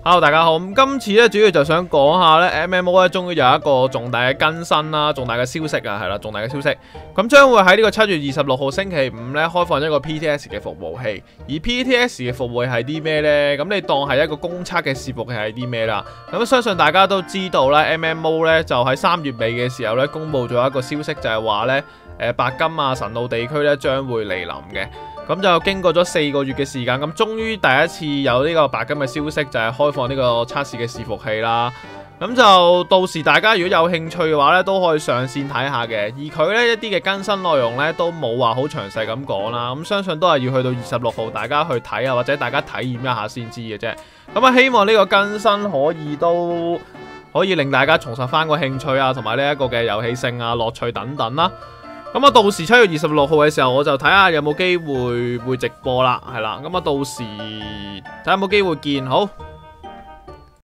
Hello， 大家好。咁今次咧主要就想講下咧 MMO 咧，終於有一個重大嘅更新啦，重大嘅消息啊，係啦，重大嘅消息。咁將會喺呢個7月26號星期五咧開放一個 PTS 嘅服務器。而 PTS 嘅服務器係啲咩呢？咁你當係一個公測嘅伺服器係啲咩啦？咁相信大家都知道啦 ，MMO 咧就喺3月尾嘅時候咧公佈咗一個消息，就係話咧白金啊、神路地區咧將會嚟臨嘅。咁就經過咗4個月嘅時間，咁終於第一次有呢個白金嘅消息，就係開放呢個測試嘅伺服器啦。咁就到時大家如果有興趣嘅話咧，都可以上線睇下嘅。而佢呢一啲嘅更新內容咧，都冇話好詳細咁講啦。咁相信都係要去到26號大家去睇啊，或者大家體驗一下先知嘅啫。咁啊，希望呢個更新可以令大家重拾翻個興趣啊，同埋呢一個嘅遊戲性啊、樂趣等等啦。咁啊，到時7月26號嘅時候，我就睇下有冇機會直播啦，係啦。咁啊，到時睇下有冇機會見，好，